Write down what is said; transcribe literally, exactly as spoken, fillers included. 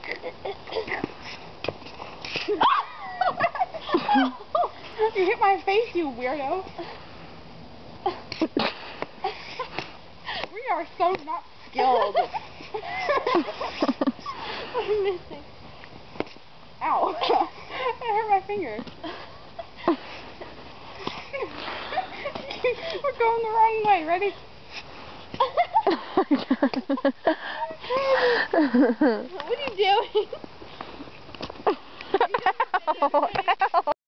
You hit my face, you weirdo. We are so not skilled. I'm missing. Ow. I hurt my finger. We're going the wrong way. Ready? What are you doing? Ow.